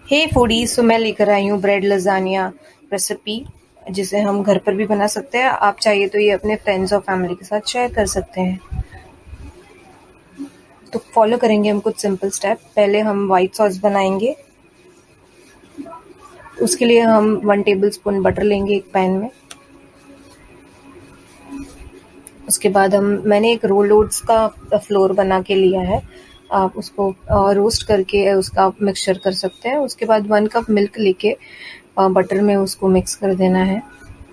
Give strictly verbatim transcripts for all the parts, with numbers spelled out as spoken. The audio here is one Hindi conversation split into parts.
हे फूडीज, तो मैं लेकर आई हूँ ब्रेड लजानिया रेसिपी, जिसे हम घर पर भी बना सकते हैं। आप चाहिए तो ये अपने फ्रेंड्स और फैमिली के साथ शेयर कर सकते हैं। तो फॉलो करेंगे हम कुछ सिंपल स्टेप। पहले हम वाइट सॉस बनाएंगे। उसके लिए हम वन टेबल स्पून बटर लेंगे एक पैन में। उसके बाद हम मैंने एक रोल ओट्स का फ्लोर बना के लिया है। आप उसको रोस्ट करके उसका मिक्सचर कर सकते हैं। उसके बाद वन कप मिल्क लेके बटर में उसको मिक्स कर देना है।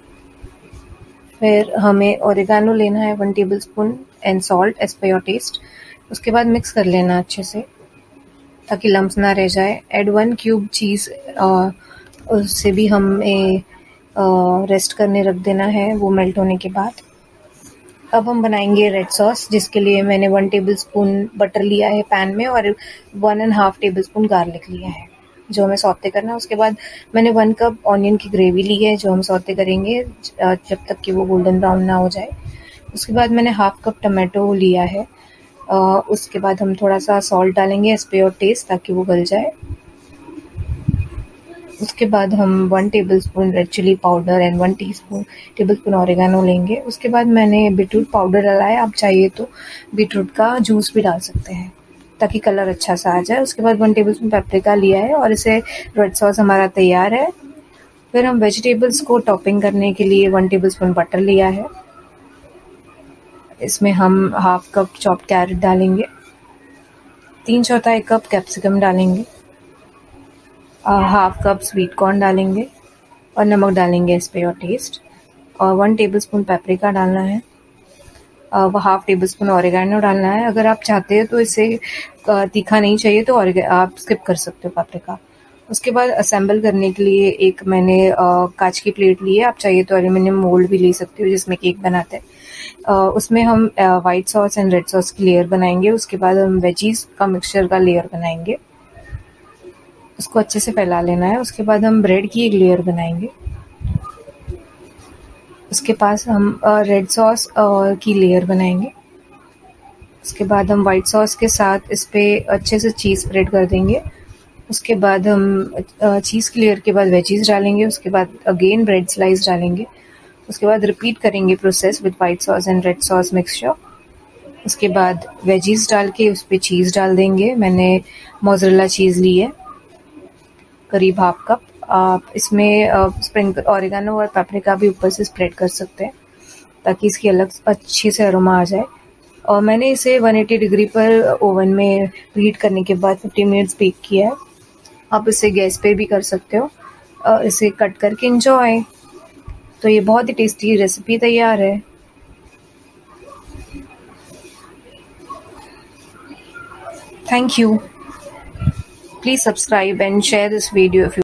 फिर हमें ओरिगानो लेना है one table spoon and salt as per your taste. उसके बाद मिक्स कर लेना अच्छे से ताकि लम्स ना रह जाए। एड वन क्यूब चीज़, उससे भी हमें रेस्ट करने रख देना है, वो मेल्ट होने के बाद। अब हम बनाएंगे रेड सॉस, जिसके लिए मैंने वन टेबल स्पून बटर लिया है पैन में और one and half table spoon garlic लिया है जो हमें सौते करना है। उसके बाद मैंने वन कप ऑनियन की ग्रेवी ली है जो हम सौते करेंगे जब तक कि वो गोल्डन ब्राउन ना हो जाए। उसके बाद मैंने हाफ कप टमाटो लिया है। उसके बाद हम थोड़ा सा सॉल्ट डालेंगे एज पर योर टेस्ट ताकि वो गल जाए। उसके बाद हम one tablespoon red chili powder and one teaspoon tablespoon oregano लेंगे। उसके बाद मैंने बीटरूट पाउडर डाला है। आप चाहिए तो बीटरूट का जूस भी डाल सकते हैं ताकि कलर अच्छा सा आ जाए। उसके बाद वन टेबलस्पून पेपरिका लिया है और इसे रेड सॉस हमारा तैयार है। फिर हम वेजिटेबल्स को टॉपिंग करने के लिए वन टेबलस्पून बटर लिया है। इसमें हम हाफ कप चॉप्ड कैरेट डालेंगे, तीन चौथाई कप कैप्सिकम डालेंगे, हाफ कप स्वीट कॉर्न डालेंगे और नमक डालेंगे एज पर योर टेस्ट। और वन टेबलस्पून पेपरिका डालना है, वो हाफ टेबल स्पून ऑरिगेनो डालना है। अगर आप चाहते हैं तो इसे तीखा नहीं चाहिए तो आप स्किप कर सकते हो पेपरिका। उसके बाद असेंबल करने के लिए एक मैंने कांच की प्लेट ली है। आप चाहिए तो एल्यूमिनियम मोल्ड भी ले सकते हो जिसमें केक बनाते हैं। उसमें हम white sauce and red sauce की लेयर बनाएंगे। उसके बाद हम वेजीज का मिक्सचर का लेयर बनाएंगे, उसको अच्छे से फैला लेना है। उसके बाद हम ब्रेड की एक लेयर बनाएंगे। उसके पास हम रेड सॉस की लेयर बनाएंगे। उसके बाद हम वाइट सॉस के साथ इस पे अच्छे से चीज़ स्प्रेड कर देंगे। उसके बाद हम चीज़ की लेयर के बाद वेजीज डालेंगे। उसके बाद अगेन ब्रेड स्लाइस डालेंगे। उसके बाद रिपीट करेंगे process with white sauce and red sauce mixture. उसके बाद वेजीज डाल के उस पर चीज़ डाल देंगे। मैंने मोज़रेला चीज़ ली है करीब हाफ कप। आप इसमें स्प्रिंकल ऑरिगेनो और पेपरिका भी ऊपर से स्प्रेड कर सकते हैं ताकि इसकी अलग अच्छी से अरोमा आ जाए। और मैंने इसे वन एटी डिग्री पर ओवन में हीट करने के बाद फिफ्टीन मिनट्स बेक किया है। आप इसे गैस पे भी कर सकते हो और इसे कट करके एंजॉय। तो ये बहुत ही टेस्टी रेसिपी तैयार है। Thank you. Please subscribe and share this video if you